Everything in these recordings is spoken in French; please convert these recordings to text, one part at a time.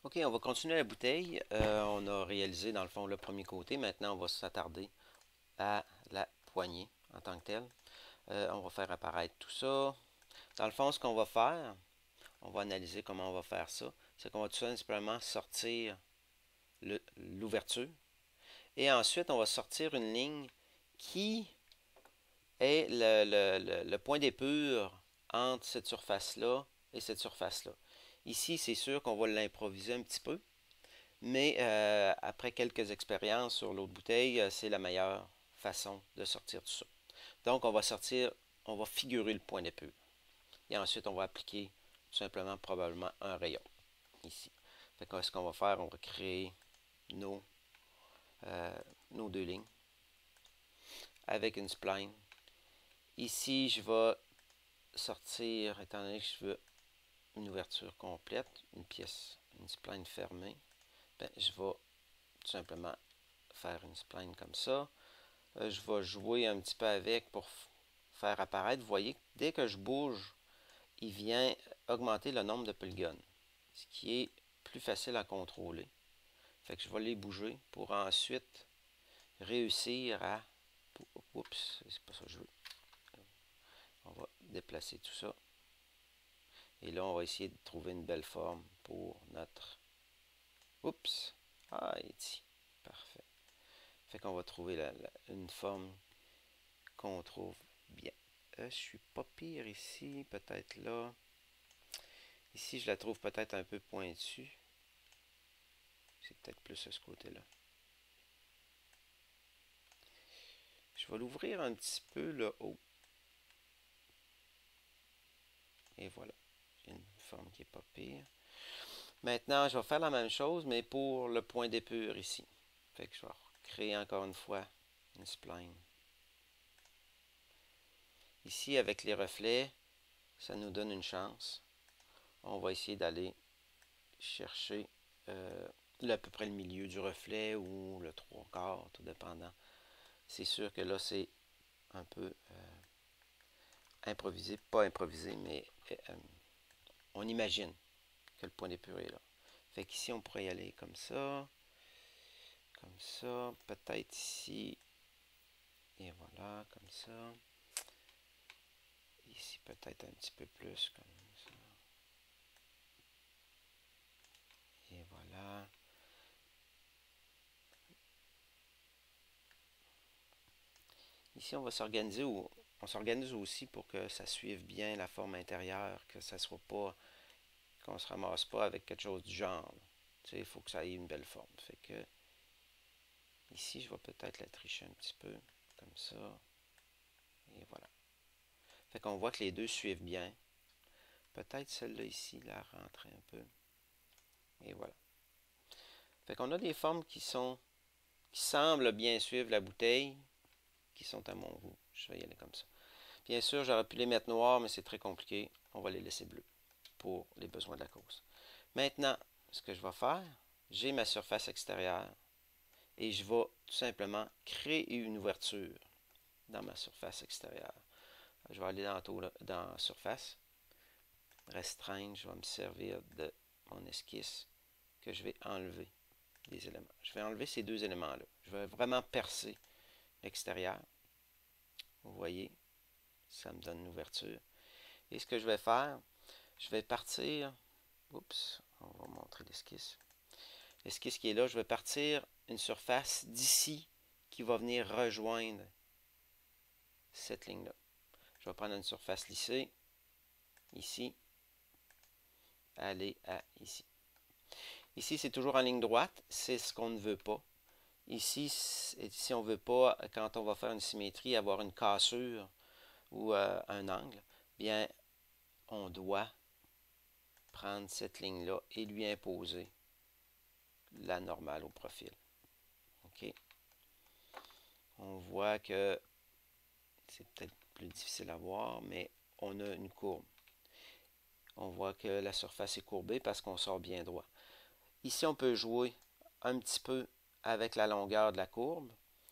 OK, on va continuer la bouteille. On a réalisé dans le fond le premier côté. Maintenant, on va s'attarder à la poignée en tant que telle. On va faire apparaître tout ça. Dans le fond, ce qu'on va faire, on va analyser comment on va faire ça. C'est qu'on va tout simplement sortir l'ouverture. Et ensuite, on va sortir une ligne qui est le point d'épure entre cette surface-là et cette surface-là. Ici, c'est sûr qu'on va l'improviser un petit peu. Mais après quelques expériences sur l'autre bouteille, c'est la meilleure façon de sortir tout ça. Donc, on va figurer le point d'épure. Et ensuite, on va appliquer tout simplement probablement un rayon ici. Fait que ce qu'on va faire, on va créer nos, euh, nos deux lignes avec une spline. Ici, je vais sortir, étant donné que je veux une ouverture complète, une pièce, une spline fermée, ben, je vais tout simplement faire une spline comme ça. Je vais jouer un petit peu avec pour faire apparaître. Vous voyez, dès que je bouge, il vient augmenter le nombre de polygones, ce qui est plus facile à contrôler. Fait que je vais les bouger pour ensuite réussir à... Oups, c'est pas ça que je veux. On va déplacer tout ça. Et là, on va essayer de trouver une belle forme pour notre... Oups! Ah, il est ici. Parfait. Fait qu'on va trouver une forme qu'on trouve bien. Je suis pas pire ici, peut-être là. Ici, je la trouve peut-être un peu pointue. C'est peut-être plus à ce côté-là. Je vais l'ouvrir un petit peu le haut. Et voilà. J'ai une forme qui est pas pire. Maintenant, je vais faire la même chose, mais pour le point d'épure ici. Fait que je vais créer encore une fois une spline. Ici, avec les reflets, ça nous donne une chance. On va essayer d'aller chercher à peu près le milieu du reflet ou le trois quarts, tout dépendant. C'est sûr que là, c'est un peu improvisé, pas improvisé, mais on imagine que le point d'épure est là. Fait qu'ici, on pourrait y aller comme ça, peut-être ici, et voilà, comme ça. Ici, peut-être un petit peu plus, comme ça. Et voilà. Ici, on va s'organiser on s'organise aussi pour que ça suive bien la forme intérieure, que ça soit pas, qu'on se ramasse pas avec quelque chose du genre. Tu sais, il faut que ça ait une belle forme. Fait que ici, je vais peut-être la tricher un petit peu, comme ça. Et voilà. Fait qu'on voit que les deux suivent bien. Peut-être celle-là ici, la rentrer un peu. Et voilà. Fait qu'on a des formes qui semblent bien suivre la bouteille, qui sont à mon goût. Je vais y aller comme ça. Bien sûr, j'aurais pu les mettre noirs, mais c'est très compliqué. On va les laisser bleus pour les besoins de la cause. Maintenant, ce que je vais faire, j'ai ma surface extérieure et je vais tout simplement créer une ouverture dans ma surface extérieure. Je vais aller dans surface, restreindre, je vais me servir de mon esquisse que je vais enlever des éléments. Je vais enlever ces deux éléments-là. Je vais vraiment percer l'extérieur. Vous voyez, ça me donne une ouverture. Et ce que je vais faire, je vais partir, oups, on va montrer l'esquisse. L'esquisse qui est là, je vais partir une surface d'ici qui va venir rejoindre cette ligne-là. Je vais prendre une surface lissée, ici, aller à ici. Ici, c'est toujours en ligne droite, c'est ce qu'on ne veut pas. Ici, si on ne veut pas, quand on va faire une symétrie, avoir une cassure ou un angle, bien, on doit prendre cette ligne-là et lui imposer la normale au profil. OK? On voit que c'est peut-être plus difficile à voir, mais on a une courbe. On voit que la surface est courbée parce qu'on sort bien droit. Ici, on peut jouer un petit peu avec la longueur de la courbe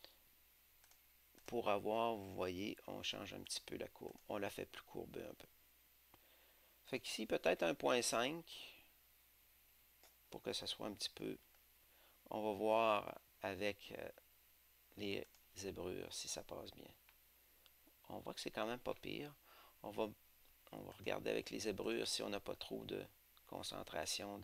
pour avoir, vous voyez, on change un petit peu la courbe. On la fait plus courbée un peu. Fait qu'ici, peut-être 1.5 pour que ça soit un petit peu... On va voir avec les zébrures si ça passe bien. On voit que c'est quand même pas pire. On va regarder avec les zébrures si on n'a pas trop de concentration.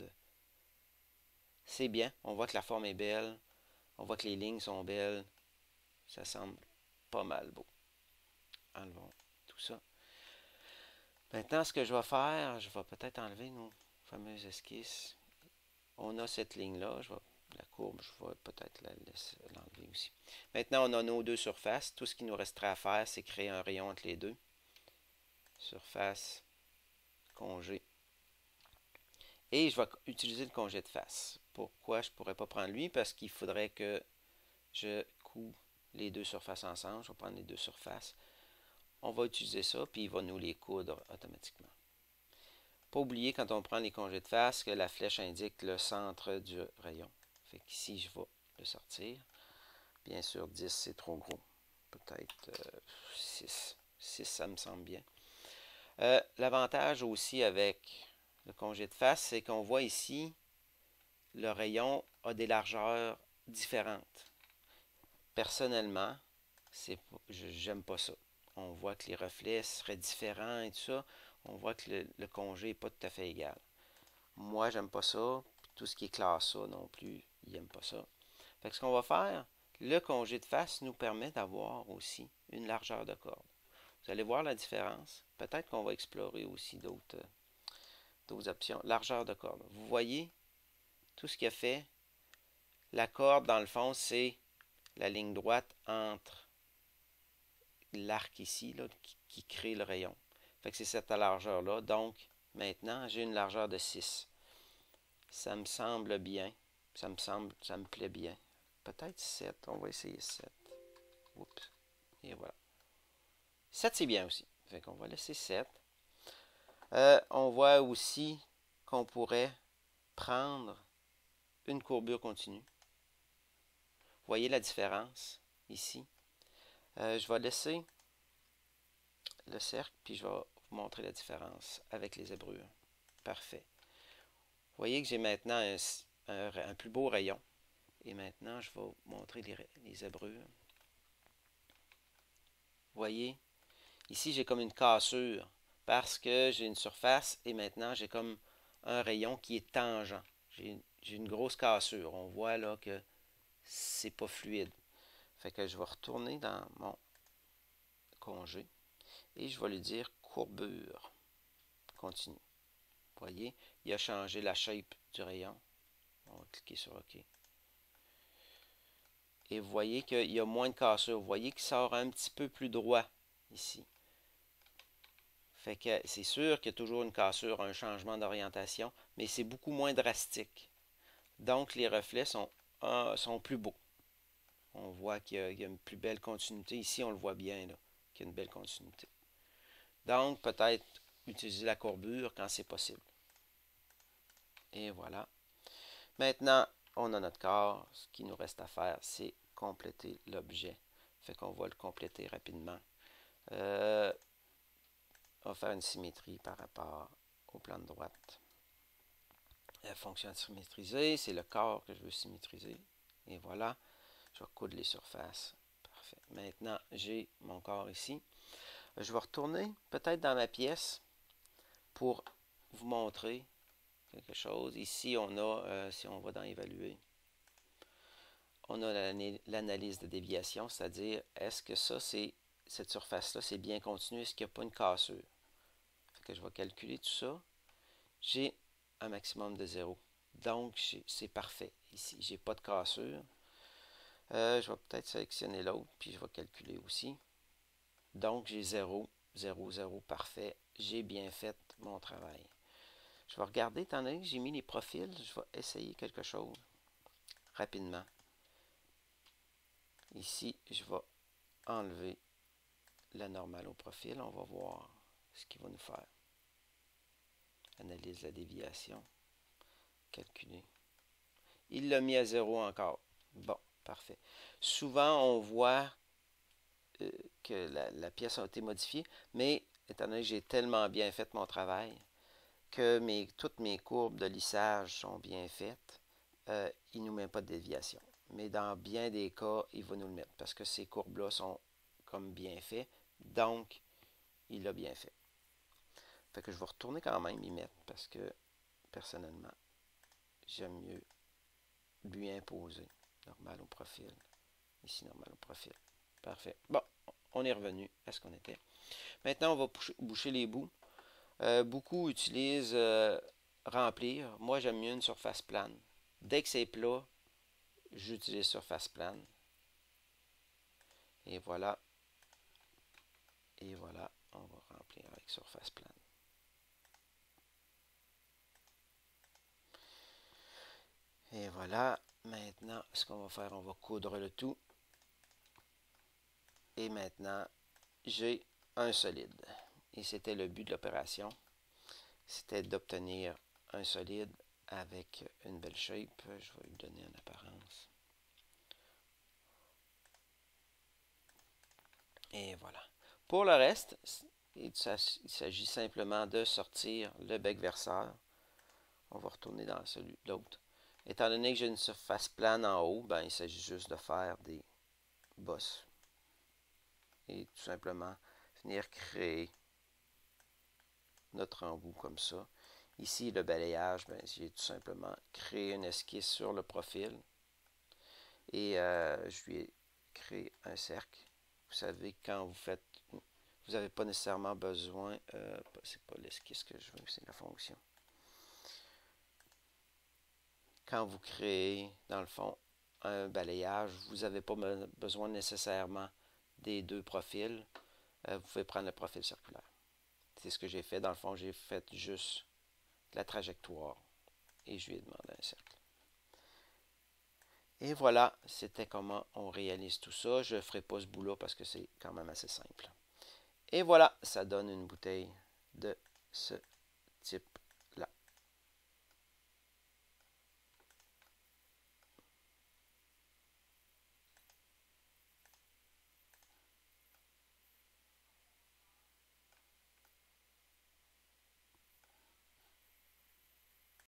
C'est bien. On voit que la forme est belle. On voit que les lignes sont belles. Ça semble pas mal beau. Enlevons tout ça. Maintenant, ce que je vais faire, je vais peut-être enlever nos fameuses esquisses. On a cette ligne-là. La courbe, je vais peut-être l'enlever aussi. Maintenant, on a nos deux surfaces. Tout ce qui nous resterait à faire, c'est créer un rayon entre les deux. Surface, congé. Et je vais utiliser le congé de face. Pourquoi je ne pourrais pas prendre lui? Parce qu'il faudrait que je couds les deux surfaces ensemble. Je vais prendre les deux surfaces. On va utiliser ça, puis il va nous les coudre automatiquement. Pas oublier quand on prend les congés de face que la flèche indique le centre du rayon. Fait qu'ici, je vais le sortir. Bien sûr, 10, c'est trop gros. Peut-être 6. 6, ça me semble bien. L'avantage aussi avec le congé de face, c'est qu'on voit ici, le rayon a des largeurs différentes. Personnellement, j'aime pas ça. On voit que les reflets seraient différents et tout ça. On voit que le congé n'est pas tout à fait égal. Moi, j'aime pas ça. Tout ce qui est classe A non plus, il n'aime pas ça. Fait que ce qu'on va faire, le congé de face nous permet d'avoir aussi une largeur de corde. Vous allez voir la différence. Peut-être qu'on va explorer aussi d'autres options. Largeur de corde. Vous voyez tout ce qu'il a fait. La corde, dans le fond, c'est la ligne droite entre l'arc ici là, qui crée le rayon. Fait que c'est cette largeur-là. Donc, maintenant, j'ai une largeur de 6. Ça me semble bien. Ça me plaît bien. Peut-être 7. On va essayer 7. Oups. Et voilà. 7, c'est bien aussi. Fait qu'on va laisser 7. On voit aussi qu'on pourrait prendre une courbure continue. Voyez la différence ici. Je vais laisser le cercle, puis je vais vous montrer la différence avec les zébrures. Parfait. Vous voyez que j'ai maintenant un plus beau rayon. Et maintenant, je vais vous montrer les zébrures. Vous voyez, ici, j'ai comme une cassure parce que j'ai une surface et maintenant, j'ai comme un rayon qui est tangent. J'ai une grosse cassure. On voit là que c'est pas fluide. Fait que je vais retourner dans mon congé et je vais lui dire courbure continue. Vous voyez, il a changé la shape du rayon. On va cliquer sur OK. Et vous voyez qu'il y a moins de cassure. Vous voyez qu'il sort un petit peu plus droit ici. Fait que c'est sûr qu'il y a toujours une cassure, un changement d'orientation, mais c'est beaucoup moins drastique. Donc les reflets sont plus beaux. On voit qu'il y a une plus belle continuité. Ici, on le voit bien, là, qu'il y a une belle continuité. Donc, peut-être utiliser la courbure quand c'est possible. Et voilà. Maintenant, on a notre corps. Ce qui nous reste à faire, c'est compléter l'objet. Fait qu'on va le compléter rapidement. On va faire une symétrie par rapport au plan de droite. La fonction symétriser, c'est le corps que je veux symétriser. Et voilà. Je vais coudre les surfaces. Parfait. Maintenant, j'ai mon corps ici. Je vais retourner peut-être dans ma pièce pour vous montrer quelque chose. Ici, on a, si on va dans évaluer, on a l'analyse de déviation, c'est-à-dire est-ce que cette surface-là, c'est bien continu, est-ce qu'il n'y a pas une cassure? Fait que je vais calculer tout ça. J'ai un maximum de 0. Donc, c'est parfait. Ici, j'ai pas de cassure. Je vais peut-être sélectionner l'autre, puis je vais calculer aussi. Donc, j'ai 0, 0, 0, parfait. J'ai bien fait mon travail. Je vais regarder, étant donné que j'ai mis les profils, je vais essayer quelque chose rapidement. Ici, je vais enlever la normale au profil. On va voir ce qu'il va nous faire. Analyse la déviation. Calculer. Il l'a mis à 0 encore. Bon, parfait. Souvent, on voit que la pièce a été modifiée, mais étant donné que j'ai tellement bien fait mon travail, que toutes mes courbes de lissage sont bien faites, il ne nous met pas de déviation. Mais dans bien des cas, il va nous le mettre parce que ces courbes-là sont comme bien faites. Donc, il l'a bien fait. Fait que je vais retourner quand même y mettre parce que, personnellement, j'aime mieux lui imposer. Normal au profil. Ici, normal au profil. Parfait. Bon, on est revenu à ce qu'on était. Maintenant, on va boucher les bouts. Beaucoup utilisent remplir. Moi, j'aime mieux une surface plane. Dès que c'est plat, j'utilise surface plane. Et voilà. Et voilà, on va remplir avec surface plane. Et voilà. Maintenant, ce qu'on va faire, on va coudre le tout. Et maintenant, j'ai un solide. Et c'était le but de l'opération. C'était d'obtenir un solide avec une belle shape. Je vais lui donner une apparence. Et voilà. Pour le reste, il s'agit simplement de sortir le bec verseur. On va retourner dans celui de l'autre. Étant donné que j'ai une surface plane en haut, ben, il s'agit juste de faire des bosses. Et tout simplement venir créer notre embout comme ça. Ici, le balayage, ben, j'ai tout simplement créé une esquisse sur le profil. Et je lui ai créé un cercle. Vous savez, quand vous faites, vous n'avez pas nécessairement besoin, c'est pas l'esquisse que je veux, c'est la fonction. Quand vous créez, dans le fond, un balayage, vous n'avez pas besoin nécessairement des deux profils. Vous pouvez prendre le profil circulaire. C'est ce que j'ai fait. Dans le fond, j'ai fait juste la trajectoire et je lui ai demandé un cercle. Et voilà, c'était comment on réalise tout ça. Je ne ferai pas ce bout-là parce que c'est quand même assez simple. Et voilà, ça donne une bouteille de ce type